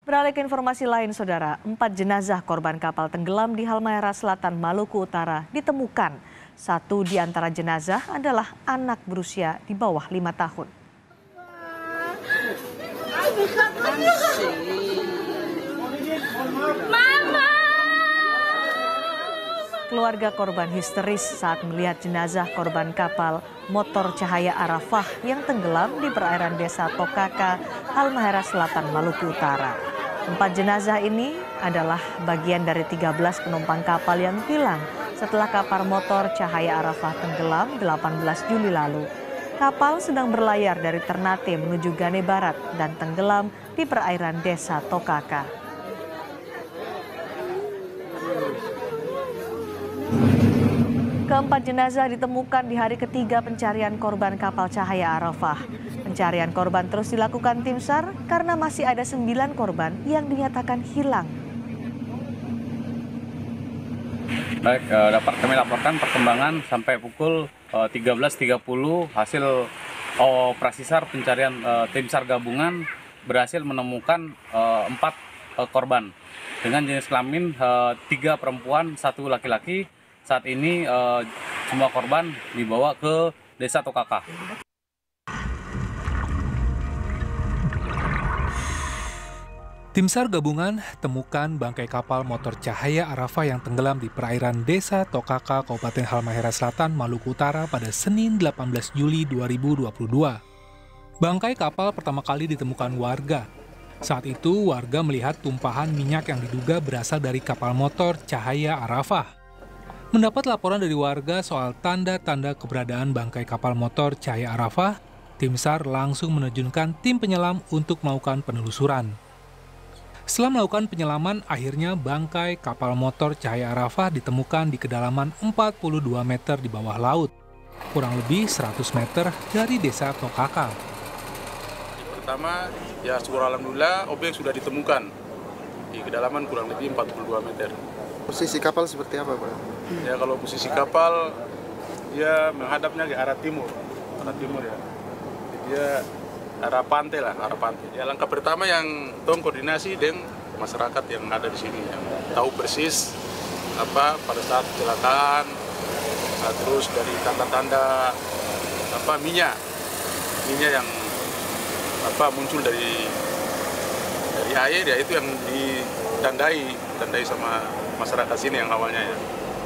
Beralih ke informasi lain, Saudara. 4 jenazah korban kapal tenggelam di Halmahera Selatan, Maluku Utara ditemukan. 1 di antara jenazah adalah anak berusia di bawah 5 tahun. Keluarga korban histeris saat melihat jenazah korban kapal motor Cahaya Arafah yang tenggelam di perairan desa Tokaka, Halmahera Selatan, Maluku Utara. 4 jenazah ini adalah bagian dari 13 penumpang kapal yang hilang setelah kapal motor Cahaya Arafah tenggelam 18 Juli lalu. Kapal sedang berlayar dari Ternate menuju Gane Barat dan tenggelam di perairan desa Tokaka. Keempat jenazah ditemukan di hari ketiga pencarian korban kapal Cahaya Arafah. Pencarian korban terus dilakukan tim SAR karena masih ada 9 korban yang dinyatakan hilang. Baik, dapat kami laporkan perkembangan sampai pukul 13.30 hasil operasi SAR pencarian tim SAR gabungan berhasil menemukan 4 korban dengan jenis kelamin 3 perempuan, 1 laki-laki. Saat ini semua korban dibawa ke desa Tokaka. Tim SAR gabungan temukan bangkai kapal motor Cahaya Arafah yang tenggelam di perairan desa Tokaka, Kabupaten Halmahera Selatan, Maluku Utara pada Senin 18 Juli 2022. Bangkai kapal pertama kali ditemukan warga. Saat itu warga melihat tumpahan minyak yang diduga berasal dari kapal motor Cahaya Arafah. Mendapat laporan dari warga soal tanda-tanda keberadaan bangkai kapal motor Cahaya Arafah, tim SAR langsung menerjunkan tim penyelam untuk melakukan penelusuran. Setelah melakukan penyelaman, akhirnya bangkai kapal motor Cahaya Arafah ditemukan di kedalaman 42 meter di bawah laut, kurang lebih 100 meter dari desa Tokaka. Pertama, ya syukur alhamdulillah objek sudah ditemukan di kedalaman kurang lebih 42 meter. Posisi kapal seperti apa, Pak? Ya kalau posisi kapal dia menghadapnya ke arah timur ya. Dia arah pantai lah, arah pantai. Ya langkah pertama yang tong koordinasi dengan masyarakat yang ada di sini yang tahu persis pada saat kecelakaan, terus dari tanda-tanda minyak yang muncul dari air, ya itu yang ditandai sama masyarakat sini yang awalnya ya.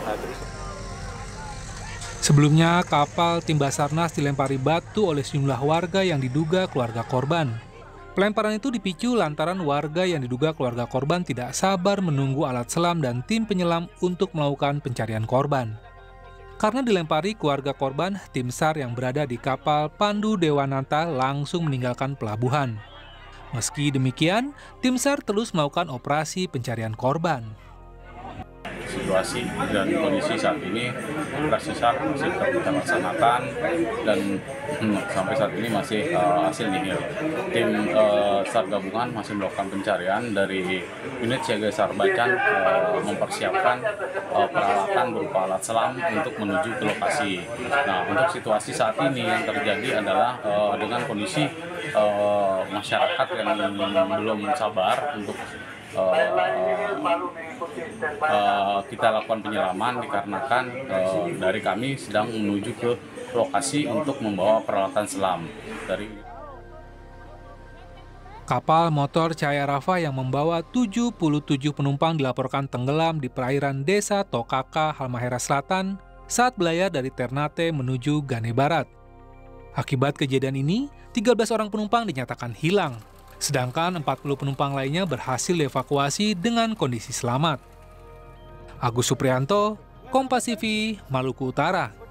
Sebelumnya, kapal tim Basarnas dilempari batu oleh sejumlah warga yang diduga keluarga korban. Pelemparan itu dipicu lantaran warga yang diduga keluarga korban tidak sabar menunggu alat selam dan tim penyelam untuk melakukan pencarian korban. Karena dilempari keluarga korban, tim SAR yang berada di kapal Pandu Dewanata langsung meninggalkan pelabuhan. Meski demikian, tim SAR terus melakukan operasi pencarian korban. Situasi dan kondisi saat ini operasi SAR masih tetap kita laksanakan dan sampai saat ini masih hasil nihil. Tim SAR gabungan masih melakukan pencarian dari unit siaga SAR Bacan mempersiapkan peralatan berupa alat selam untuk menuju ke lokasi. Nah, untuk situasi saat ini yang terjadi adalah dengan kondisi masyarakat yang belum sabar untuk kita lakukan penyelaman dikarenakan dari kami sedang menuju ke lokasi untuk membawa peralatan selam. Kapal motor Cahaya Arafah yang membawa 77 penumpang dilaporkan tenggelam di perairan desa Tokaka, Halmahera Selatan saat berlayar dari Ternate menuju Gane Barat. Akibat kejadian ini, 13 orang penumpang dinyatakan hilang. Sedangkan 40 penumpang lainnya berhasil dievakuasi dengan kondisi selamat. Agus Supriyanto, Kompas TV, Maluku Utara.